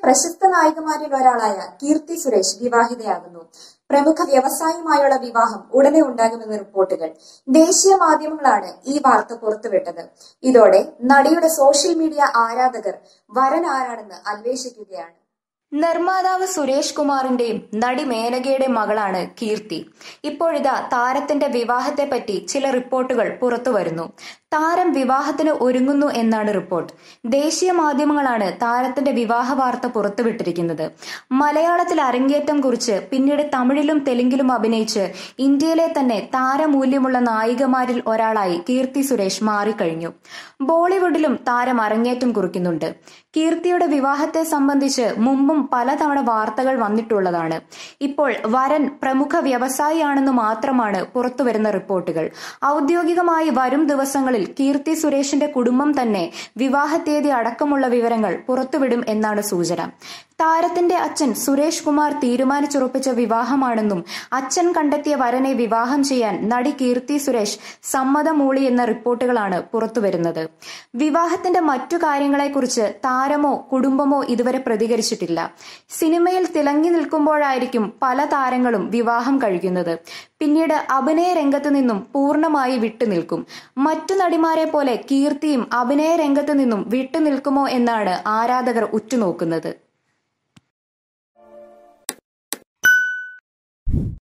പ്രശസ്ത നായികമാരിൽ ഒരാളായ കീർത്തി സുരേഷ് വിവാഹിതയാകുന്നു. പ്രമുഖ വ്യവസായിയുമായുള്ള വിവാഹം ഉടനെ ഉണ്ടാകുമെന്ന് റിപ്പോർട്ടുകൾ. ദേശീയ മാധ്യമങ്ങളാണ് ഈ വാർത്ത പുറത്തുവിട്ടത്. ഇതോടെ നടിയുടെ സോഷ്യൽ മീഡിയ ആരാധകർ വരൻ ആരാണെന്ന് അന്വേഷിക്കുകയാണ്. നിർമ്മാതാവ് സുരേഷ് കുമാറിന്റെയും നടി മേനകയുടെയും മകളാണ് കീർത്തി. ഇപ്പോഴിതാ താരത്തിന്റെ വിവാഹത്തെപ്പറ്റി ചില റിപ്പോർട്ടുകൾ പുറത്തുവരുന്നു. താരം വിവാഹത്തിന് ഒരുങ്ങുന്നു എന്നാണ് റിപ്പോർട്ട്. ദേശീയ മാധ്യമങ്ങളാണ് താരത്തിന്റെ വിവാഹ വാർത്ത പുറത്തുവിട്ടിരിക്കുന്നത്. മലയാളത്തിൽ അരങ്ങേറ്റം കുറിച്ച് പിന്നീട് തമിഴിലും തെലുങ്കിലും അഭിനയിച്ച് ഇന്ത്യയിലെ തന്നെ താരമൂല്യമുള്ള നായികമാരിൽ ഒരാളായി കീർത്തി സുരേഷ് മാറിക്കഴിഞ്ഞു. ബോളിവുഡിലും താരം അരങ്ങേറ്റം കുറിക്കുന്നുണ്ട്. കീർത്തിയുടെ വിവാഹത്തെ സംബന്ധിച്ച് മുമ്പും പലതവണ വാർത്തകൾ വന്നിട്ടുള്ളതാണ്. ഇപ്പോൾ വരൻ പ്രമുഖ വ്യവസായിയാണെന്ന് മാത്രമാണ് പുറത്തുവരുന്ന റിപ്പോർട്ടുകൾ. ഔദ്യോഗികമായി വരും ദിവസങ്ങളിൽ കീർത്തി സുരേഷിന്റെ കുടുംബം തന്നെ വിവാഹ തീയതി അടക്കമുള്ള വിവരങ്ങൾ പുറത്തുവിടും എന്നാണ് സൂചന. താരത്തിന്റെ അച്ഛൻ സുരേഷ് കുമാർ തീരുമാനിച്ചുറപ്പിച്ച വിവാഹമാണെന്നും അച്ഛൻ കണ്ടെത്തിയ വരനെ വിവാഹം ചെയ്യാൻ നടി കീർത്തി സുരേഷ് സമ്മതം മൂളി എന്ന റിപ്പോർട്ടുകളാണ് പുറത്തുവരുന്നത്. വിവാഹത്തിന്റെ മറ്റു കാര്യങ്ങളെക്കുറിച്ച് താരമോ കുടുംബമോ ഇതുവരെ പ്രതികരിച്ചിട്ടില്ല. സിനിമയിൽ തിളങ്ങി നിൽക്കുമ്പോഴായിരിക്കും പല താരങ്ങളും വിവാഹം കഴിക്കുന്നത്. പിന്നീട് അഭിനയ രംഗത്ത് നിന്നും പൂർണ്ണമായി വിട്ടുനിൽക്കും. മറ്റു നടിമാരെ പോലെ കീർത്തിയും അഭിനയ രംഗത്ത് നിന്നും വിട്ടുനിൽക്കുമോ എന്നാണ് ആരാധകർ ഉറ്റുനോക്കുന്നത്.